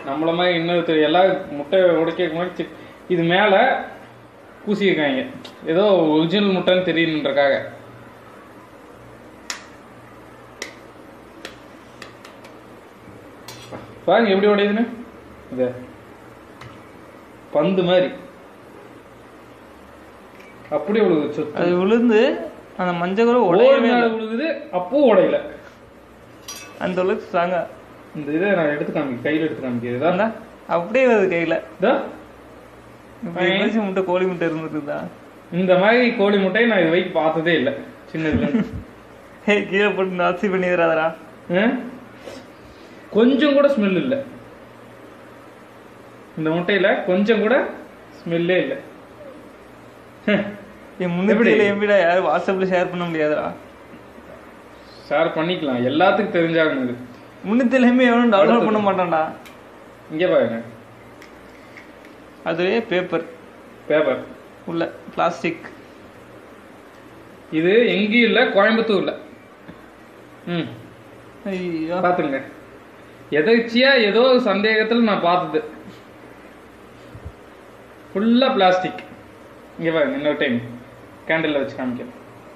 நம்மள மாதிரி இன்னொருத்தர் எல்லாம் முட்டை உடைக்க முன்னாடி இது மேல பூசி இருக்காங்க, ஏதோ ஒரிஜினல் முட்டைன்னு தெரியணுன்றக்காக. பாருங்க எப்படி உடையுதுன்னு, இது பந்து மாதிரி அப்படியே விழுகுது. அது விழுந்து அந்த மஞ்சள் கூட உடையவே விழுகுது, அப்போ உடையல. அந்த அளவுக்கு ஸ்ட்ராங்கா. இந்த இதை நான் எடுத்து காமிக்க, கையில் எடுத்து காமிக்கிறதா அப்படியே வருது கையில. முட்டை கோழி முட்டை இருந்துருக்குதா? இந்த மாதிரி கோழி முட்டையை நான் இது வரைக்கும் பார்த்ததே இல்லை சின்னதுல. கீழே போட்டு நாசி பண்ணிடுறாதரா. கொஞ்சம் கூட ஸ்மெல் இல்லை இந்த முட்டையில, கொஞ்சம் கூட ஸ்மெல்லே இல்லை. முன்னாடி எம்பிடா யாரும் வாட்ஸ்அப்ல ஷேர் பண்ண முடியாதா? ஷேர் பண்ணிக்கலாம், எல்லாத்துக்கும் தெரிஞ்சாகணும். இது முன்னத்திலுமே எவனும் டவுன்லோட் பண்ண மாட்டான்டா. இங்கே பாருங்க, அதுவே பேப்பர் உள்ள பிளாஸ்டிக். இது எங்கேயும் இல்லை, கோயம்புத்தூர்ல. பாத்துங்க, எதர்ச்சியா ஏதோ சந்தேகத்துல நான் பார்த்தது. ஃபுல்லா பிளாஸ்டிக். இங்க பாருங்க, இன்னொரு டைம் கேண்டில் வச்சு காமிக்கிறேன்.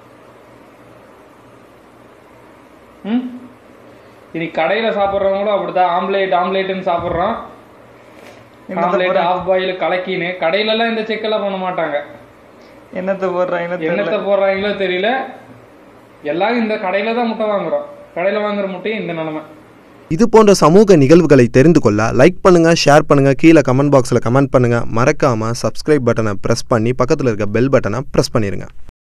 இனி கடையில சாப்பிட்றவங்களும் அப்படிதான், ஆம்லேட்னு சாப்பிட்றோம். ஆம்லேட் ஆஃப் பாயில் கலக்கின்னு. கடையில எல்லாம் இந்த செக்கெல்லாம் பண்ண மாட்டாங்க. என்னத்தை போடுறாங்களோ தெரியல. எல்லாரும் இந்த கடையில தான் முட்டை வாங்குறோம். கடையில வாங்குற முட்டையும் இந்த நிலைமை. இது போன்ற சமூக நிகழ்வுகளை தெரிந்து கொள்ள லைக் பண்ணுங்க, ஷேர் பண்ணுங்க, கீழே கமெண்ட் பாக்ஸில் கமெண்ட் பண்ணுங்க. மறக்காம சப்ஸ்கிரைப் பட்டனை பிரஸ் பண்ணி பக்கத்தில் இருக்க பெல் பட்டனை பிரஸ் பண்ணிருங்க.